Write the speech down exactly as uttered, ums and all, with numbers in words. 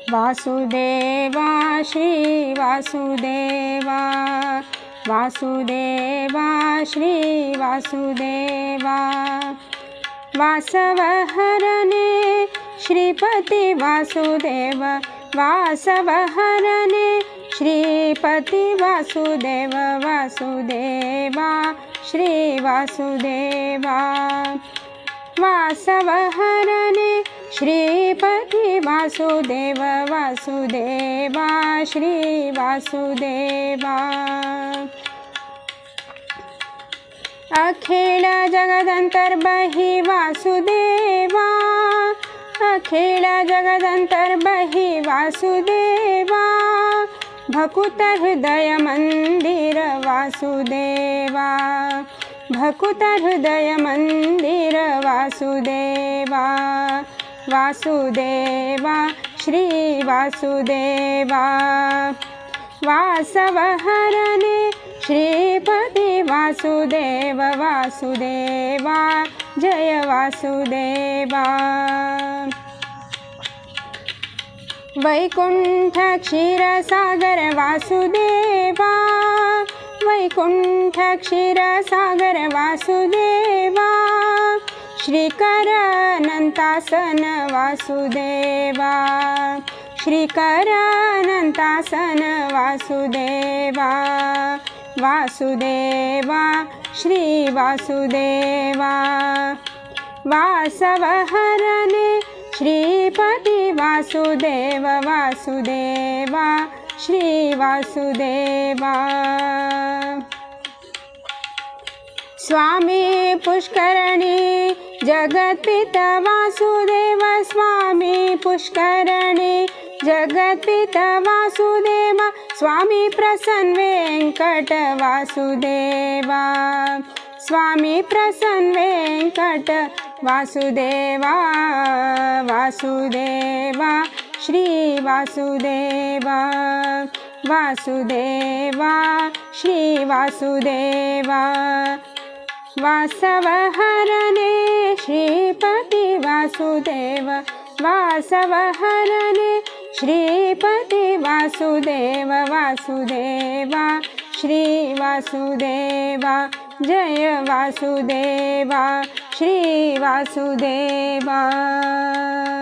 वासुदेवा श्री वासुदेवा वासुदेवा श्री वासुदेवा वासवहरणे श्रीपति वासुदेव वासवहरणे श्रीपति वासुदेव वासुदेवा श्री वासुदेवा वासवहरणे श्रीपति वासुदेव वासुदेवा श्री वासुदेवा अखिल जगदंतर्बहि वासुदेवा अखिल जगदंतर्बहि वासुदेवा भकुत हृदय मंदिर वासुदेवा भकुत हृदय मंदिर वासुदेवा वासुदेवा श्री वासुदेवा वासवहरणे श्रीपति वासुदेव वासुदेवा जय वासुदेवा वैकुंठ क्षीरसागर वासुदेवा वैकुंठ क्षीरसागर वासुदेवा श्रीकर अनंतासन वासुदेवा श्रीकर अनंतासन वासुदेवा वासुदेवा श्री वासुदेवा वासवहरणे श्रीपति वासुदेव वासुदेवा श्री वासुदेवा स्वामी पुष्करणी जगत्पिता वासुदेव स्वामी पुष्करणी जगत्पिता वासुदेव स्वामी प्रसन्न वेंकट वासुदेवा स्वामी प्रसन्न वेंकट वासुदेवा वासुदेवा श्री वासुदेवा वासुदेवा श्री वासुदेवा वासवहरणे श्रीपति वासुदेव वासवहरणे श्रीपति वासुदेव वासुदेवा श्री वासुदेवा जय वासुदेवा श्री वासुदेवा।